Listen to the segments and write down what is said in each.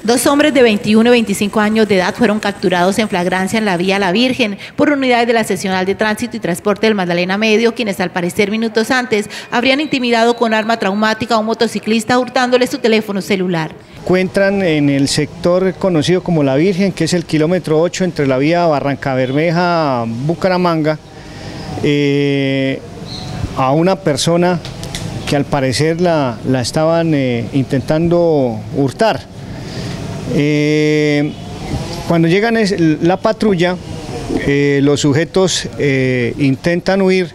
Dos hombres de 21 y 25 años de edad fueron capturados en flagrancia en la vía La Virgen por unidades de la Seccional de Tránsito y Transporte del Magdalena Medio, quienes al parecer minutos antes habrían intimidado con arma traumática a un motociclista hurtándole su teléfono celular. Encuentran en el sector conocido como La Virgen, que es el kilómetro 8 entre la vía Barrancabermeja-Bucaramanga, a una persona que al parecer la estaban intentando hurtar. Cuando llegan la patrulla, los sujetos intentan huir,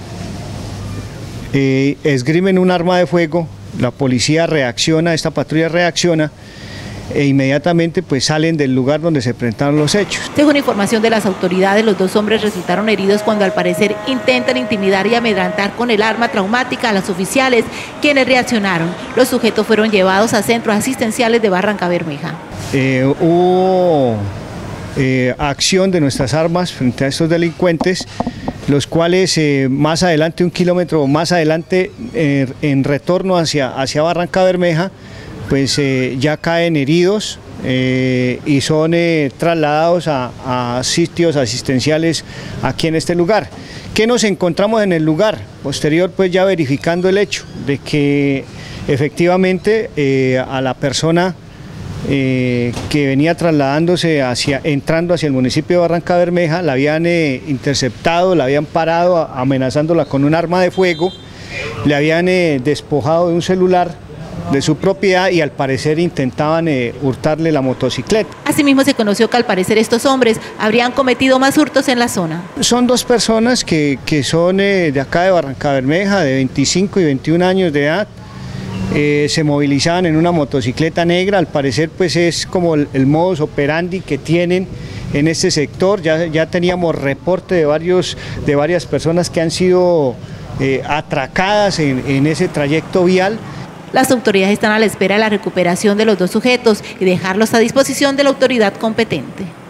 esgrimen un arma de fuego, la policía reacciona, esta patrulla reacciona e inmediatamente pues salen del lugar donde se presentaron los hechos. Según información de las autoridades, los dos hombres resultaron heridos cuando al parecer intentan intimidar y amedrentar con el arma traumática a los oficiales, quienes reaccionaron. Los sujetos fueron llevados a centros asistenciales de Barrancabermeja. Hubo acción de nuestras armas frente a estos delincuentes, los cuales más adelante, un kilómetro más adelante, en retorno hacia Barrancabermeja, pues ya caen heridos y son trasladados a sitios asistenciales aquí en este lugar. ¿Qué nos encontramos en el lugar? Posterior, pues ya verificando el hecho de que efectivamente a la persona que venía trasladándose entrando hacia el municipio de Barrancabermeja, la habían interceptado, la habían parado amenazándola con un arma de fuego, le habían despojado de un celular de su propiedad y al parecer intentaban hurtarle la motocicleta. Asimismo se conoció que al parecer estos hombres habrían cometido más hurtos en la zona. Son dos personas que son de acá de Barrancabermeja, de 25 y 21 años de edad. Se movilizaban en una motocicleta negra, al parecer pues es como el modus operandi que tienen en este sector. Ya teníamos reporte de varias personas que han sido atracadas en ese trayecto vial. Las autoridades están a la espera de la recuperación de los dos sujetos y dejarlos a disposición de la autoridad competente.